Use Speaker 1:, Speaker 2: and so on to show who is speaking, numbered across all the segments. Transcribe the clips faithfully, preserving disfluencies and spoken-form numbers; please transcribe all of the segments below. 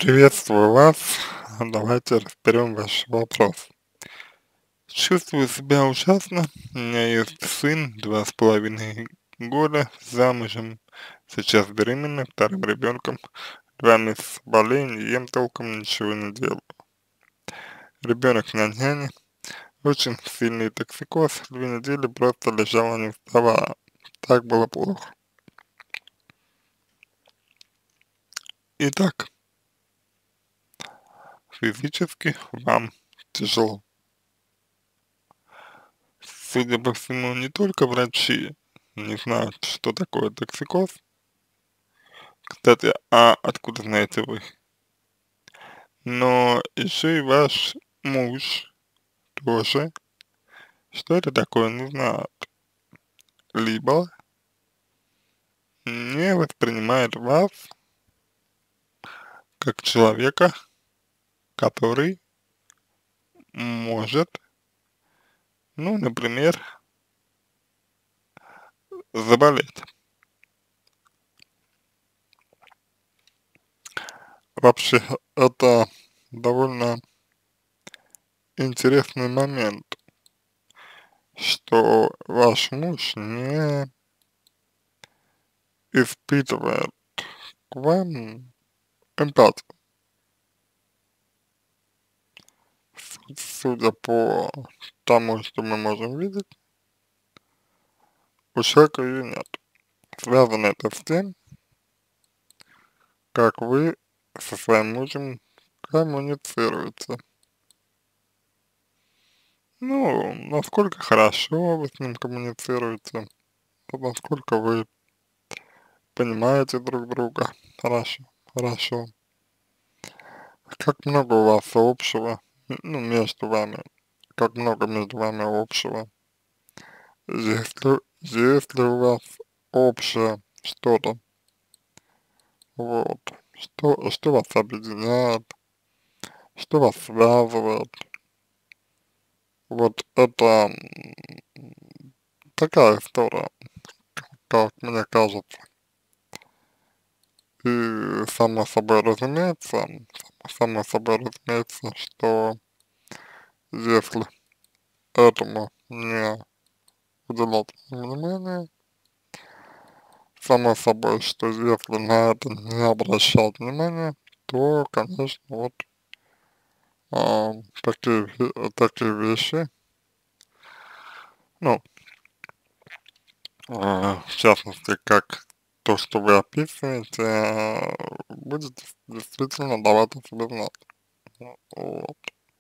Speaker 1: Приветствую вас. Давайте разберем ваш вопрос. Чувствую себя ужасно. У меня есть сын, два с половиной года, замужем, сейчас беременна вторым ребенком. Два месяца болею, не ем толком, ничего не делаю. Ребенок на няне. Очень сильный токсикоз. Две недели просто лежала, не вставала. Так было плохо. Итак, физически вам тяжело. Судя по всему, не только врачи не знают, что такое токсикоз. Кстати, а откуда знаете вы? Но еще и ваш муж тоже, что это такое, не знает. Либо не воспринимает вас как человека, который может, ну, например, заболеть. Вообще, это довольно интересный момент, что ваш муж не испытывает к вам эмпатию. С- Судя по тому, что мы можем видеть, у человека ее нет. Связано это с тем, как вы со своим мужем коммуницируете. Ну, насколько хорошо вы с ним коммуницируете, насколько вы понимаете друг друга. Хорошо, хорошо. Как много у вас общего, м, ну, между вами, как много между вами общего. Если, если у вас общее что-то, вот, что, что вас объединяет, что вас связывает, вот это м, такая история, как мне кажется. И само собой разумеется, само собой разумеется, что если этому не уделять внимания, само собой, что если на это не обращать внимания, то, конечно, вот а, такие, ве- такие вещи, ну, а, в частности, как то, что вы описываете, а, будет дес- действительно давать о себе знать. Ну, вот.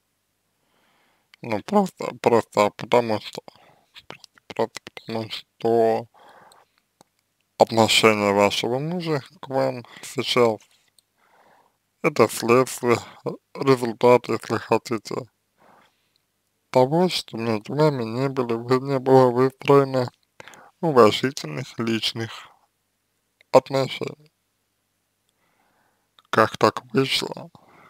Speaker 1: Ну, просто, просто потому что, просто потому что отношение вашего мужа к вам сейчас это следствие, э, результат, если хотите, того, что между вами не было, вы- не было выстроено уважительных личных отношений. Как так вышло?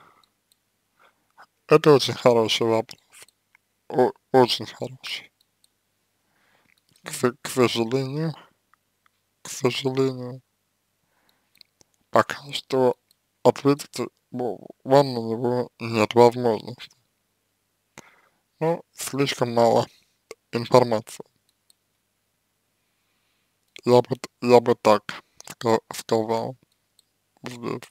Speaker 1: Это очень хороший вопрос. О- очень хороший. К, со- к сожалению, к сожалению, пока что ответить ну, вам на него нет возможности. Ну, слишком мало информации. Я бы, т- я бы так ска- сказал здесь.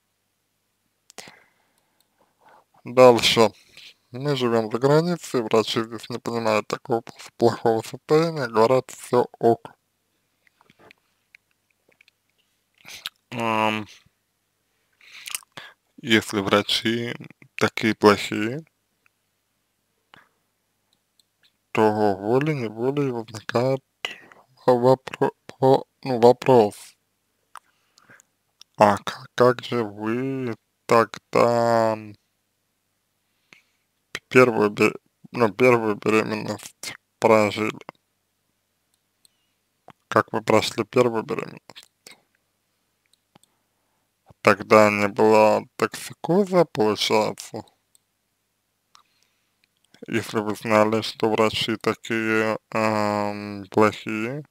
Speaker 1: Дальше. Мы живем за границей, врачи здесь не понимают такого пл- плохого состояния, говорят, все ок. Ам, если врачи такие плохие, то волей-неволей возникает вопро по- ну, вопрос, а к- как же вы тогда первую, бе- ну, первую беременность прожили? Как вы прошли первую беременность? Тогда не было токсикоза, получается, если вы знали, что врачи такие ам, плохие,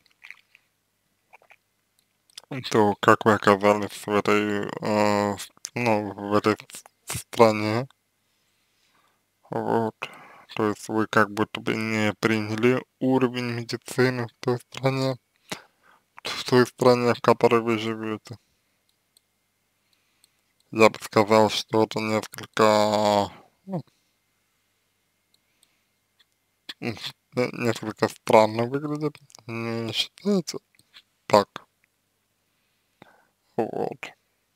Speaker 1: то как вы оказались в этой э, ну, в этой стране, вот, то есть вы как будто бы не приняли уровень медицины в той стране, в той стране, в которой вы живете. Я бы сказал, что это несколько, ну, м, не- несколько странно выглядит, не считаете так? Вот.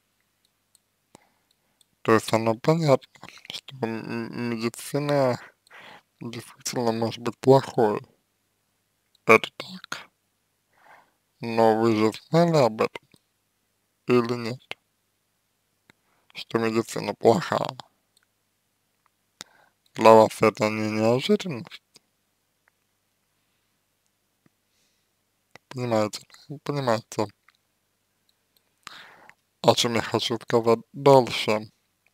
Speaker 1: То есть оно понятно, что м- медицина действительно может быть плохой. Это так. Но вы же знали об этом или нет? Что медицина плохая. Для вас это не неожиданно, понимаете? Понимаете, о чем я хочу сказать дальше.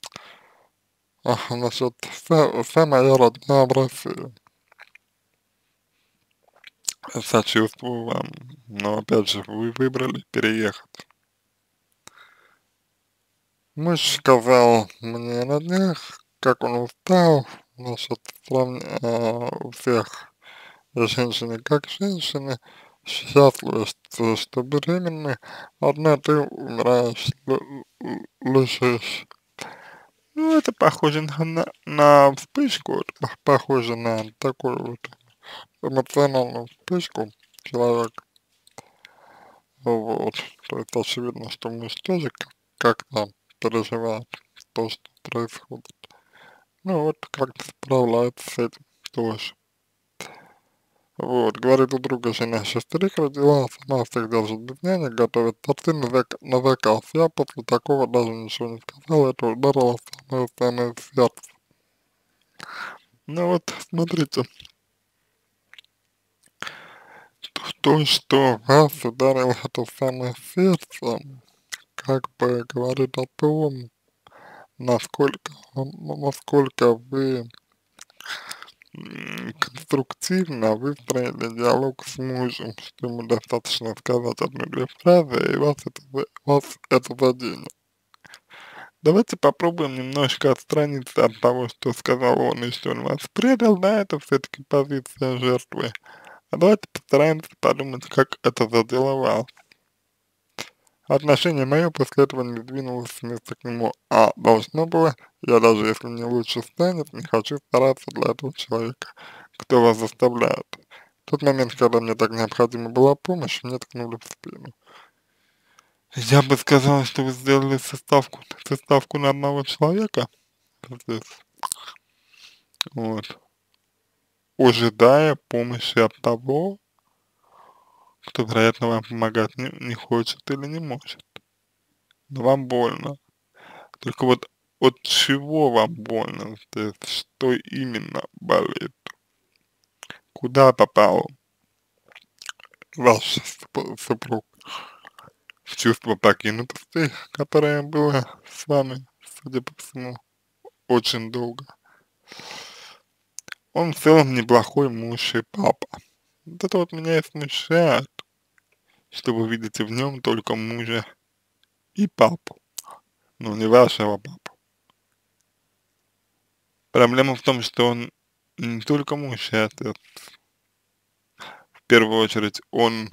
Speaker 1: А, насчет вся, вся моя родная в России. Сочувствую вам, но опять же, вы выбрали переехать. Муж сказал мне на днях, как он устал насчет сравн... а, у всех женщины как женщины, счастливы, что, что беременны, одна ты умираешь, л- л- лежишь. Ну, это похоже на, на, на вспышку, это похоже на такую вот эмоциональную вспышку человека. Вот. То есть очевидно, что муж тоже как- как-то переживает то, что происходит. Ну вот, как-то справляется с этим тоже. Вот, говорит, у друга жена шестерых родила, сама всех держит без няни, готовит торты на, зак на заказ. Я после такого даже ничего не сказал, это ударило в самое-самое сердце. Ну вот, смотрите, то, что вас ударило это в самое сердце, как бы говорит о том, насколько, насколько вы м, конструктивно выстроили диалог с мужем, что ему достаточно сказать одну-две фразы, и вас это, за- вас это заденет. Давайте попробуем немножко отстраниться от того, что сказал он, и что он вас предал, да, это все-таки позиция жертвы. А давайте постараемся подумать, как это задело вас. Отношение мое после этого не сдвинулось с места к нему, а должно было, я даже если мне лучше станет, не хочу стараться для этого человека, кто вас заставляет. В тот момент, когда мне так необходима была помощь, мне ткнули в спину. Я бы сказал, что вы сделали составку, составку на одного человека здесь, вот, ожидая помощи от того, кто, вероятно, вам помогать не, не хочет или не может. Но вам больно. Только вот от чего вам больно здесь, что именно болит, куда попал ваш суп- супруг, в чувство покинутости, которое было с вами, судя по всему, очень долго. Он в целом неплохой муж и папа. Вот это вот меня и смущает, что вы видите в нем только мужа и папу, но не вашего папу. Проблема в том, что он не только муж и отец. В первую очередь он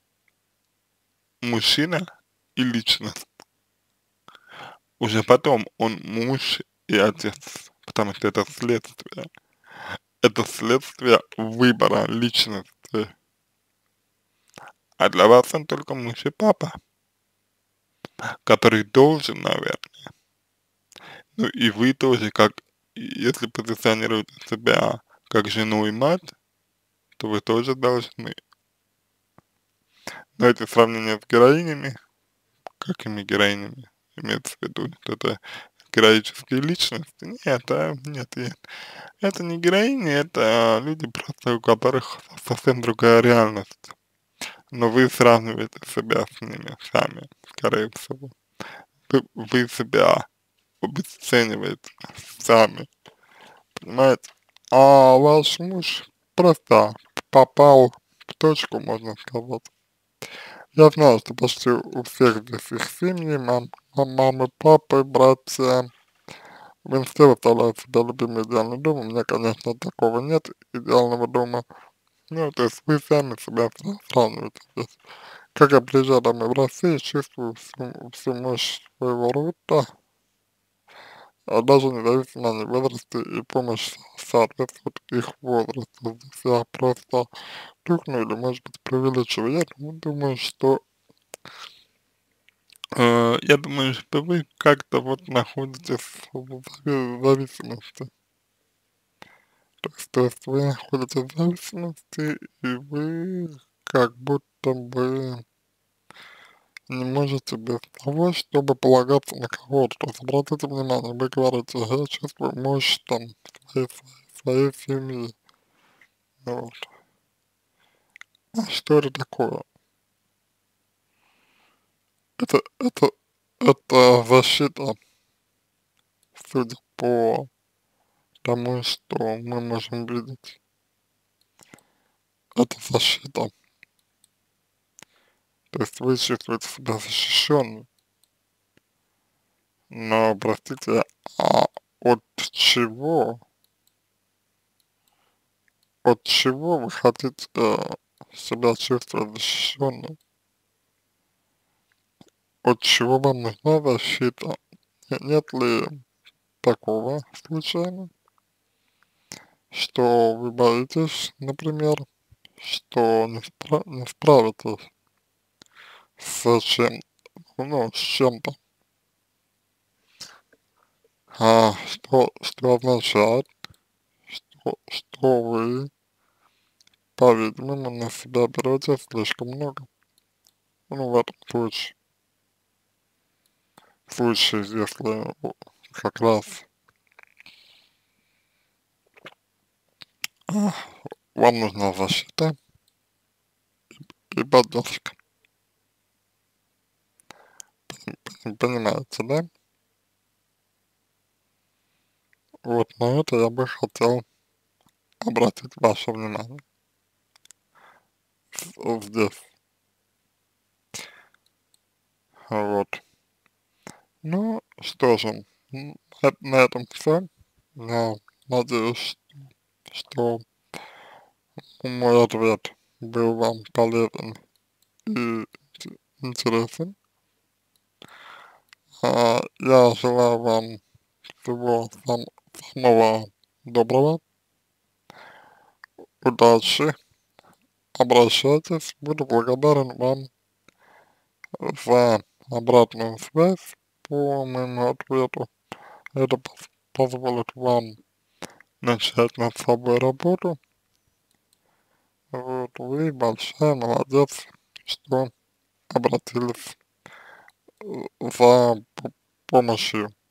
Speaker 1: мужчина и личность. Уже потом он муж и отец, потому что это следствие. Это следствие выбора личности. А для вас он только муж и папа, который должен, наверное. Ну и вы тоже, как, если позиционируете себя как жену и мать, то вы тоже должны. Но эти сравнения с героинями, какими героинями имеется в виду, что это героические личности? Нет, а, нет, нет. Это не героини, это люди просто, у которых совсем другая реальность. Но вы сравниваете себя с ними сами, скорее всего. Вы, вы себя обесцениваете сами, понимаете? А ваш муж просто попал в точку, можно сказать. Я знаю, что почти у всех здесь их семьи, мам, мам- мамы, папы, братья, в инсте выставляют себя любимый идеальный дом. У меня, конечно, такого нет, идеального дома. Ну, то есть вы сами себя сра- сравниваете здесь. Как я приезжаю домой в Россию, чувствую всю, всю мощь своего рода, а даже независимо от возраста, и помощь соответствует их возрасту. Здесь я просто тухну или, может быть, преувеличиваю. Я дум- думаю, что э, я думаю, что вы как-то вот находитесь в зави- зависимости. То есть, то есть вы находитесь в зависимости, и вы как будто бы не можете без того, чтобы полагаться на кого-то. То есть, обратите внимание, вы говорите, я чувствую мощь там своей, своей, своей семьи. Вот. А что это такое? Это, это, это защита, судя по тому, что мы можем видеть. Это защита. То есть вы чувствуете себя защищенным. Но, простите, а от чего, от чего вы хотите э, себя чувствовать защищенным? От чего вам нужна защита? Не- Нет ли такого случайно, что вы боитесь, например, что не, спра- не справитесь с чем, ну, с чем-то, а что, что означает, что, что вы, по-видимому, на себя берете слишком много. Ну, в этом случае, в случае, если о, как раз а, вам нужна защита и поддержка. Понимаете, да? Вот на это я бы хотел обратить ваше внимание в- здесь. Вот. Ну, что же, м, на на этом все. Я надеюсь, что мой ответ был вам полезен и инте- интересен. А, я желаю вам всего сам- самого доброго, удачи, обращайтесь, буду благодарен вам за обратную связь по моему ответу. Это пос- позволит вам начать над собой работу. Вот, вы большая молодец, что обратились э, за п- помощью.